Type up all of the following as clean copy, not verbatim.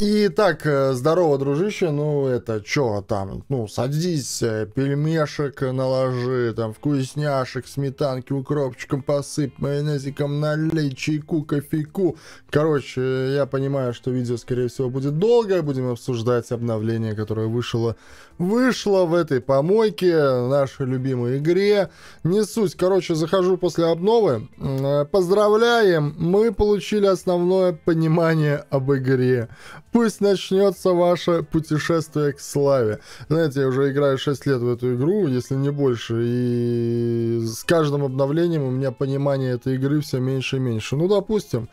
Итак, здорово, дружище, ну это чё там, ну садись, пельмешек наложи, там вкусняшек, сметанки укропчиком посыпь, майонезиком налей, чайку, кофейку. Короче, я понимаю, что видео, скорее всего, будет долгое, будем обсуждать обновление, которое вышло в этой помойке, нашей любимой игре. Не суть, короче, захожу после обновы, поздравляем, мы получили основное понимание об игре. Пусть начнется ваше путешествие к славе. Знаете, я уже играю 6 лет в эту игру, если не больше, и с каждым обновлением у меня понимание этой игры все меньше и меньше. Ну, допустим,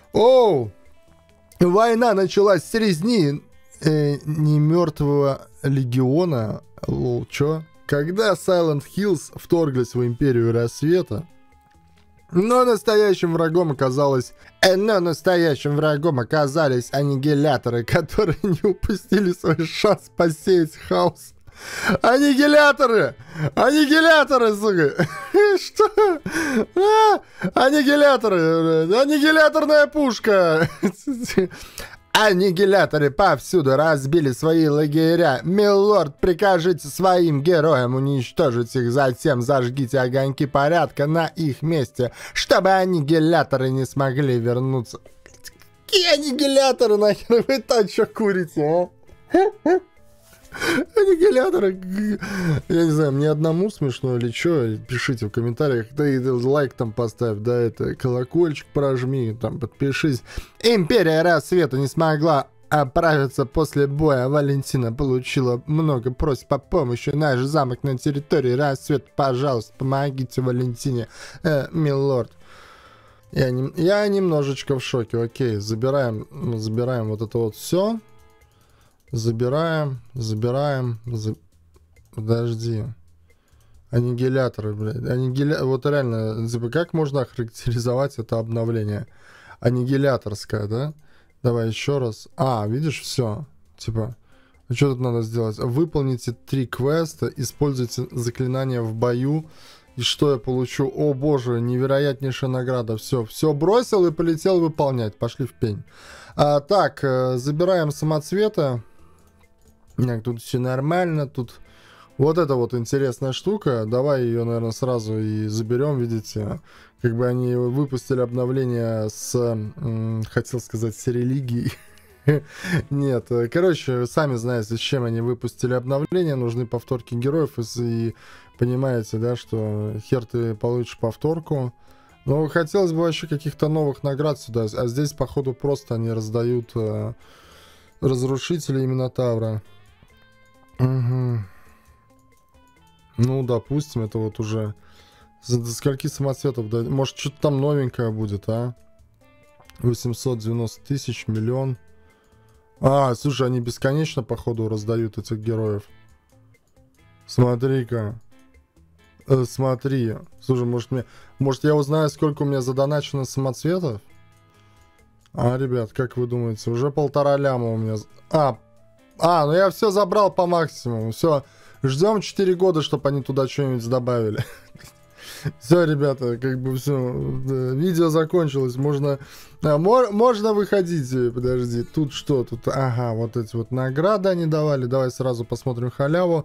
война началась с резни немертвого легиона, чё? Когда Silent Hills вторглись в Империю Рассвета, но настоящим врагом оказались аннигиляторы, которые не упустили свой шанс посеять хаос. Аннигиляторы! Аннигиляторы, сука! Что? Аннигиляторы! Аннигиляторная пушка! Аннигиляторы повсюду разбили свои лагеря. Милорд, прикажите своим героям уничтожить их, затем зажгите огоньки порядка на их месте, чтобы аннигиляторы не смогли вернуться. Какие аннигиляторы, нахер вы там что курите, а? Аннигиляторы. Я не знаю, мне одному смешно или что, пишите в комментариях, да и лайк там поставь, да, это колокольчик прожми, там подпишись. Империя Рассвета не смогла оправиться после боя. Валентина получила много просьб о помощи. Наш замок на территории Рассвета, пожалуйста, помогите Валентине, милорд. Я немножечко в шоке. Окей, забираем вот это вот все. Забираем. Подожди. Аннигиляторы, блядь. Вот реально, как можно охарактеризовать это обновление? Аннигиляторское, да? Давай еще раз. Видишь, все. Типа, что тут надо сделать? Выполните 3 квеста, используйте заклинания в бою. И что я получу? О боже, невероятнейшая награда. Все бросил и полетел выполнять. Пошли в пень. Так, забираем самоцветы. Так, тут все нормально, тут вот эта вот интересная штука, давай ее, наверное, сразу и заберем, видите, как бы они выпустили обновление с, хотел сказать, с религией. Нет, короче, сами знаете, с чем они выпустили обновление, нужны повторки героев, и понимаете, да, что хер ты получишь повторку. Но хотелось бы вообще каких-то новых наград сюда, а здесь, походу, просто они раздают разрушители и Минотавра. Угу. Ну, допустим, это вот уже... До скольки самоцветов? Да? Может, что-то там новенькое будет, а? 890 тысяч, миллион. Слушай, они бесконечно, походу, раздают этих героев. Смотри-ка. Смотри. Слушай, может, я узнаю, сколько у меня задоначено самоцветов? Ребят, как вы думаете? Уже 1,5 ляма у меня... ну я все забрал по максимуму. Все, ждем 4 года, чтобы они туда что-нибудь добавили. Все, ребята, как бы все. Видео закончилось. Можно выходить. Подожди, тут что? Тут, вот эти вот награды они давали. Давай сразу посмотрим халяву.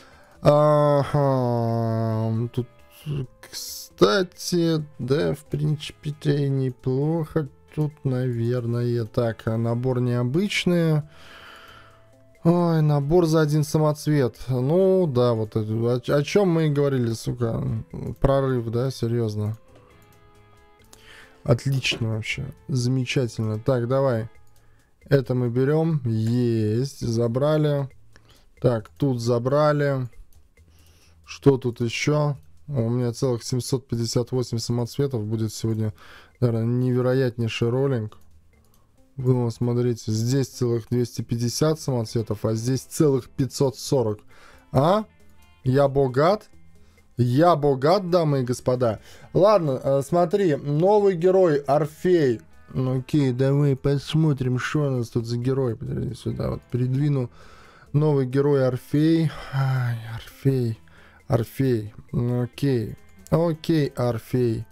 Тут, кстати, да, в принципе-то и неплохо. Тут, наверное, так, набор необычный. Ой, набор за 1 самоцвет. Ну, да, вот это. О чем мы и говорили, сука. Прорыв, да, серьезно. Отлично вообще. Замечательно. Так, давай. Это мы берем. Есть. Забрали. Так, тут забрали. Что тут еще? У меня целых 758 самоцветов будет сегодня. Наверное, невероятнейший роллинг. Вы смотрите, здесь целых 250 самоцветов, а здесь целых 540. Я богат? Я богат, дамы и господа. Ладно, смотри, новый герой Орфей. Окей, давай посмотрим, что у нас тут за герой. Подожди, сюда вот передвину. Новый герой Орфей. Орфей. Окей, Орфей.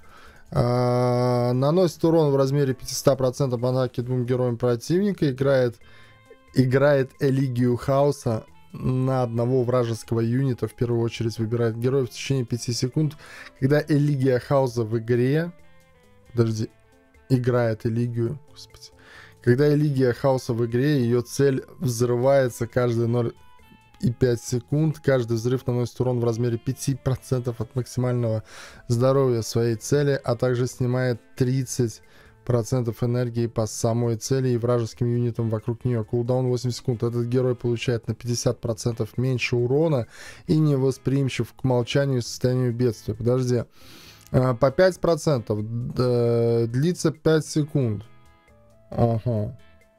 Наносит урон в размере 500% атаки 2 героям противника. Играет играет Элигию Хаоса на одного вражеского юнита, в первую очередь выбирает героя в течение 5 секунд. Когда Элигия Хаоса в игре... Подожди. Играет Элигию. Господи. Когда Элигия Хаоса в игре, ее цель взрывается каждые 0,5 секунд. Каждый взрыв наносит урон в размере 5% от максимального здоровья своей цели, а также снимает 30% энергии по самой цели и вражеским юнитам вокруг нее. Кулдаун 8 секунд. Этот герой получает на 50% меньше урона и невосприимчив к молчанию и состоянию бедствия. Подожди. По 5%. Длится 5 секунд. Ага.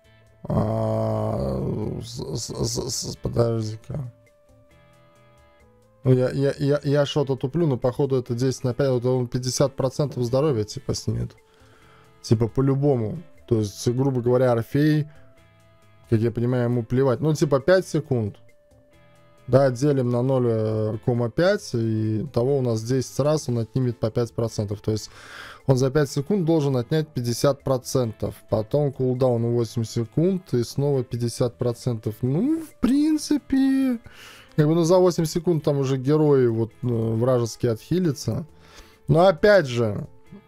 Подожди-ка. Я что-то туплю, но походу это 10 на 5. Вот он 50% здоровья типа снимет. Типа по-любому. То есть, грубо говоря, Орфей, как я понимаю, ему плевать. Ну, типа 5 секунд. Да, делим на 0,5, и того у нас 10 раз он отнимет по 5%. То есть он за 5 секунд должен отнять 50%. Потом кулдаун 8 секунд и снова 50%. Ну, в принципе, как бы, ну, за 8 секунд там уже герои вот вражеские отхилятся. Но опять же,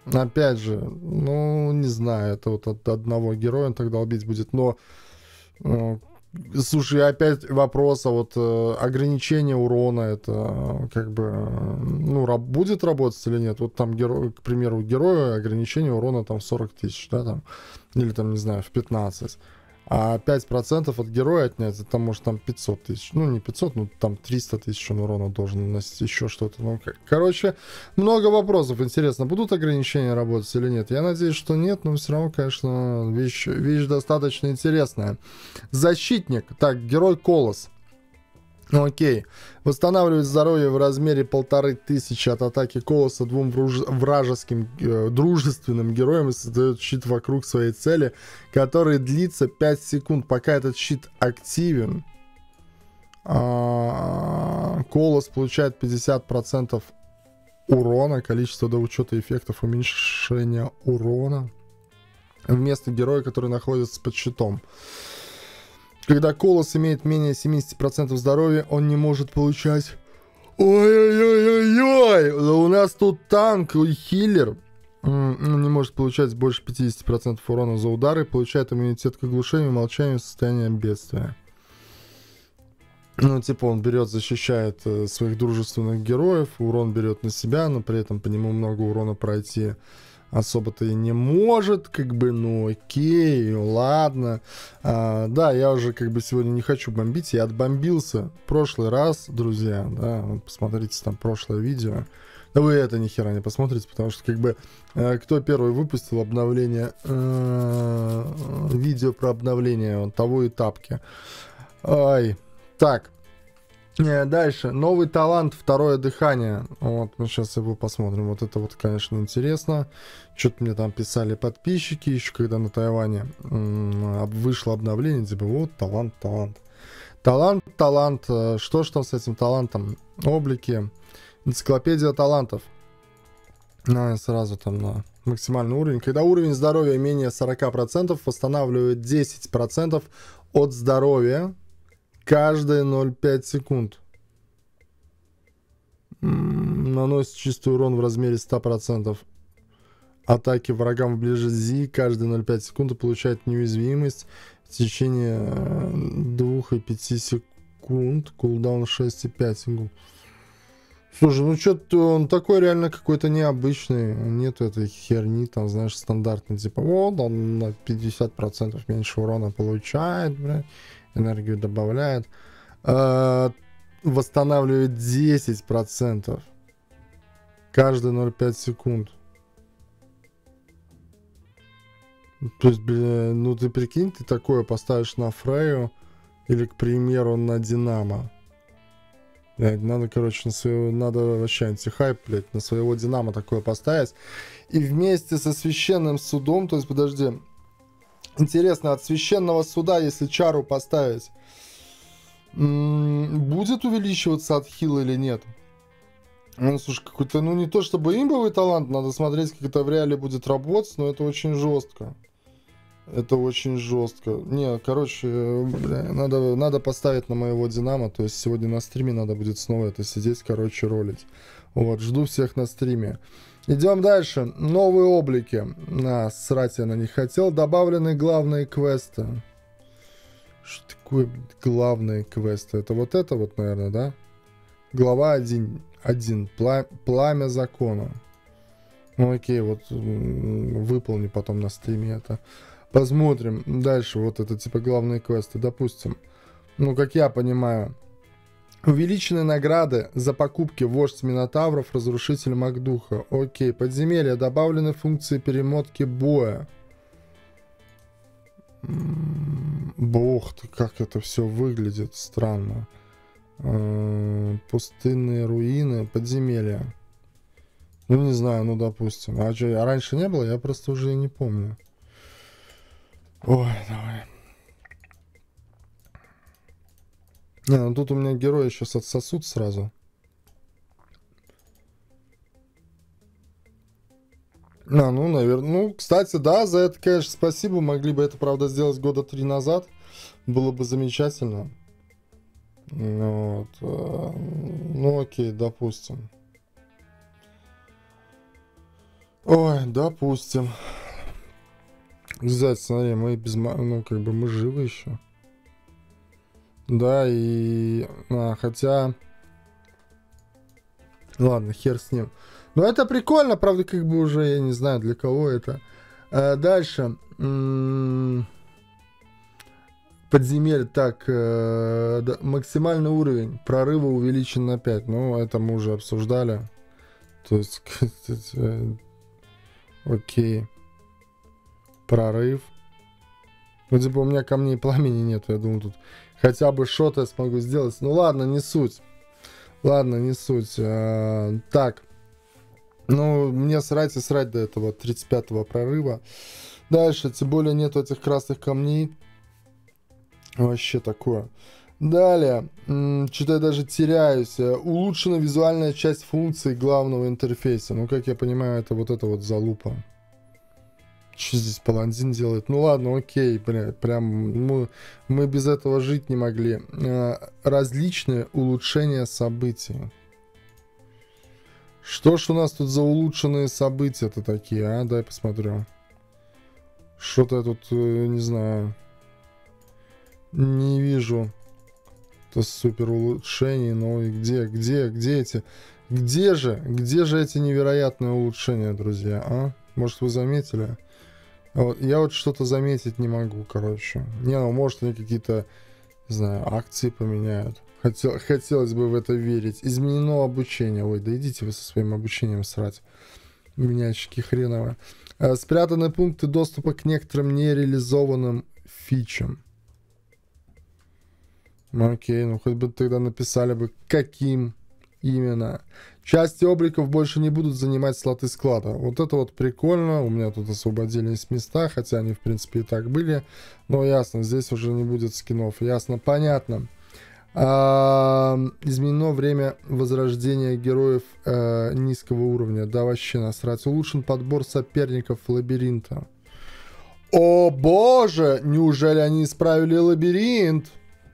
ну, не знаю, это вот от одного героя он тогда убить будет, но... Слушай, опять вопрос, а вот ограничение урона, это как бы, ну, будет работать или нет? Вот там, к примеру, у героя ограничение урона там 40 тысяч, да, там, или там, не знаю, в 15. А 5% от героя отнять, это может там 500 тысяч. Ну, не 500, ну, там 300 тысяч он урона должен наносить, еще что-то. Ну, короче, много вопросов. Интересно, будут ограничения работать или нет? Я надеюсь, что нет, но все равно, конечно, вещь достаточно интересная. Защитник. Так, герой Колос. Окей. Восстанавливает здоровье в размере 1500 от атаки Колоса двум вражеским дружественным героям и создает щит вокруг своей цели, который длится 5 секунд. Пока этот щит активен, Колос получает 50% урона, количество до учета эффектов уменьшения урона вместо героя, который находится под щитом. Когда Колос имеет менее 70% здоровья, он не может получать... Ой-ой-ой-ой-ой! У нас тут танк и хиллер. Он не может получать больше 50% урона за удары, получает иммунитет к оглушению, молчанию, состояние бедствия. Ну, типа он берет, защищает своих дружественных героев, урон берет на себя, но при этом по нему много урона пройти особо-то и не может, как бы, ну окей, ладно. Да, я уже как бы сегодня не хочу бомбить, я отбомбился в прошлый раз, друзья, да, вот посмотрите там прошлое видео. Да вы это ни хера не посмотрите, потому что как бы кто первый выпустил обновление, видео про обновление того и тапки. Ай, так. Дальше. Новый талант, второе дыхание. Вот, мы сейчас его посмотрим. Вот это вот, конечно, интересно. Что-то мне там писали подписчики, еще когда на Тайване вышло обновление, типа, вот, талант. Талант. Что ж там с этим талантом? Облики. Энциклопедия талантов. Сразу там на максимальный уровень. Когда уровень здоровья менее 40%, восстанавливает 10% от здоровья каждые 0,5 секунд. Наносит чистый урон в размере 100%. Атаки врагам вблизи каждые 0,5 секунд и получает неуязвимость в течение 2,5 секунд. Кулдаун 6,5 секунд. Слушай, ну что-то он такой реально какой-то необычный. Нету этой херни, там, знаешь, стандартный. Типа, вот он на 50% меньше урона получает, блядь. Энергию добавляет. Восстанавливает 10% каждые 0,5 секунд. То есть, блин, ну ты прикинь, ты такое поставишь на Фрею или, к примеру, на Динамо. Блядь, надо, короче, на своего, надо вообще антихайп, блядь, на своего Динамо такое поставить. И вместе со священным судом, то есть, подожди, интересно, от священного суда, если чару поставить, будет увеличиваться отхил или нет? Ну, слушай, какой-то, ну, не то чтобы имбовый талант, надо смотреть, как это в реале будет работать, но это очень жестко. Это очень жестко. Не, короче, бля, надо поставить на моего Динамо. То есть сегодня на стриме надо будет снова это сидеть, короче, ролить. Вот, жду всех на стриме. Идем дальше. Новые облики. Срать я на них хотел. Добавлены главные квесты. Что такое главные квесты? Это вот, наверное, да? Глава 1. Пламя закона. Ну окей, вот выполни потом на стриме это. Посмотрим. Дальше вот это типа главные квесты. Допустим, ну как я понимаю, увеличены награды за покупки вождь Минотавров, разрушитель Макдуха. Окей, подземелья. Добавлены функции перемотки боя. Бог ты, как это все выглядит странно. Пустынные руины, подземелья. Ну, не знаю, ну, допустим. А что, раньше не было? Я просто уже и не помню. Ой, давай. Не, ну тут у меня герои сейчас отсосут сразу. Ну, наверное. Ну, кстати, да, за это, конечно, спасибо. Могли бы это, правда, сделать года 3 назад. Было бы замечательно. Вот. Ну, окей, допустим. Ой, допустим. Кстати, смотри, мы без... Ну, как бы мы живы еще. Да, и... хотя... Ладно, хер с ним. Но это прикольно, правда, как бы уже, я не знаю, для кого это. Дальше. Подземелье. Так, да, максимальный уровень прорыва увеличен на 5. Ну, это мы уже обсуждали. То есть, окей. Прорыв. Ну, типа, у меня камней пламени нет. Я думаю, тут хотя бы что-то я смогу сделать. Ну, ладно, не суть. Ладно, не суть. Так. Ну, мне срать и срать до этого 35-го прорыва. Дальше, тем более нет этих красных камней. Вообще такое. Далее, что-то я даже теряюсь. Улучшена визуальная часть функций главного интерфейса. Ну, как я понимаю, это вот залупа. Что здесь паладин делает? Ну ладно, окей, прям мы без этого жить не могли. Различные улучшения событий. Что ж у нас тут за улучшенные события-то такие, а? Дай посмотрю. Что-то я тут, не знаю, не вижу. Это супер улучшений, но и где эти? Где же эти невероятные улучшения, друзья, а? Может, вы заметили? Я вот что-то заметить не могу, короче. Не, ну, может, они какие-то, не знаю, акции поменяют. Хотелось бы в это верить. Изменено обучение. Ой, да идите вы со своим обучением срать. Меняйчики хреновые. Спрятаны пункты доступа к некоторым нереализованным фичам. Окей, ну хоть бы тогда написали бы, каким именно. Части обликов больше не будут занимать слоты склада. Вот это вот прикольно. У меня тут освободились места, хотя они, в принципе, и так были. Но ясно, здесь уже не будет скинов. Ясно, понятно. Изменено время возрождения героев низкого уровня. Да, вообще насрать. Улучшен подбор соперников лабиринта. О боже! Неужели они исправили лабиринт?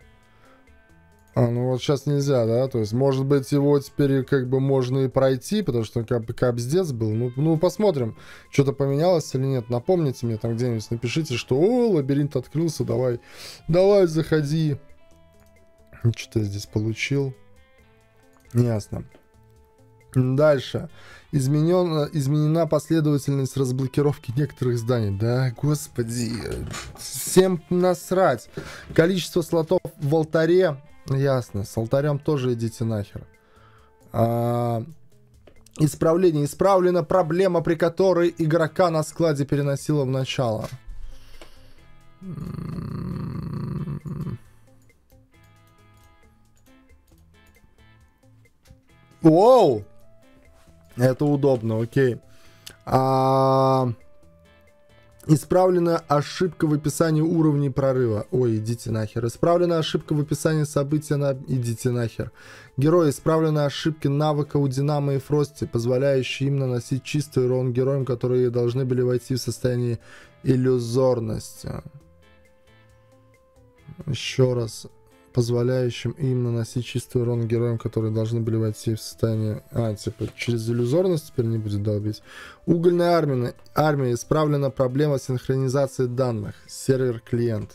Ну вот сейчас нельзя, да? То есть, может быть, его теперь как бы можно и пройти, потому что капздец был. Ну, посмотрим, что-то поменялось или нет. Напомните мне там где-нибудь, напишите, что «О, лабиринт открылся, давай, заходи». Что-то я здесь получил. Ясно. Дальше. Изменена последовательность разблокировки некоторых зданий. Да, господи. Всем насрать. Количество слотов в алтаре. Ясно. С алтарем тоже идите нахер. Исправление. Исправлена проблема, при которой игрока на складе переносила в начало. Воу! Это удобно, окей. Исправлена ошибка в описании уровней прорыва. Ой, идите нахер. Исправлена ошибка в описании события на... Идите нахер. Герои. Исправлены ошибки навыка у Динамо и Фрости, позволяющие им наносить чистый урон героям, которые должны были войти в состояние иллюзорности. Еще раз. Позволяющим им наносить чистый урон героям, которые должны были войти в состояние... типа, через иллюзорность теперь не будет долбить. Угольная армия. Исправлена проблема синхронизации данных. Сервер-клиент.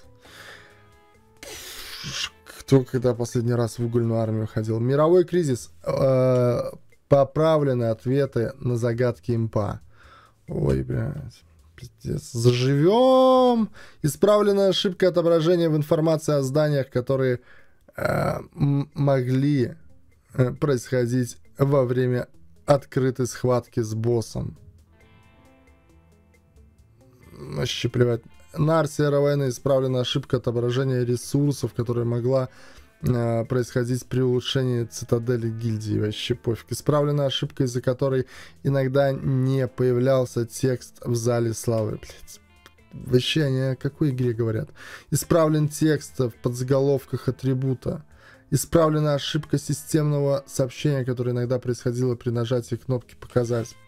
Кто когда последний раз в угольную армию ходил? Мировой кризис. Поправлены ответы на загадки импа. Ой, блядь. Пиздец. Заживем. Исправленная ошибка отображения в информации о зданиях, которые могли происходить во время открытой схватки с боссом. Вообще плевать. На Арсе Равена исправлена ошибка отображения ресурсов, которая могла происходить при улучшении цитадели гильдии. Вообще пофиг. Исправлена ошибка, из-за которой иногда не появлялся текст в зале славы. Блять. Вообще они о какой игре говорят? Исправлен текст в подзаголовках атрибута. Исправлена ошибка системного сообщения, которое иногда происходило при нажатии кнопки «Показать».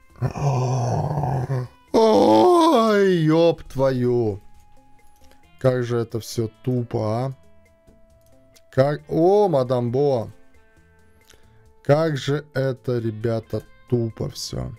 Ой, ёб твою. Как же это все тупо, а? Как... О, мадам Бо. Как же это, ребята, тупо все.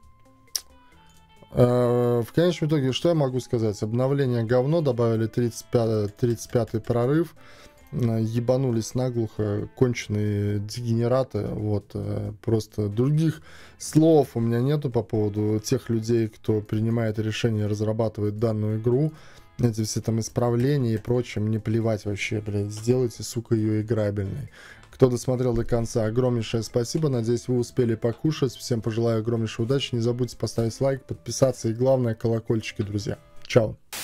В конечном итоге, что я могу сказать? Обновление говно, добавили 35-й прорыв. Ебанулись наглухо, конченые дегенераты. Вот, просто других слов у меня нету по поводу тех людей, кто принимает решение, разрабатывает данную игру. Эти все там исправления и прочее, мне плевать вообще, блядь, сделайте, сука, ее играбельной. Кто досмотрел до конца, огромнейшее спасибо, надеюсь, вы успели покушать, всем пожелаю огромнейшей удачи, не забудьте поставить лайк, подписаться и главное, колокольчики, друзья. Чао.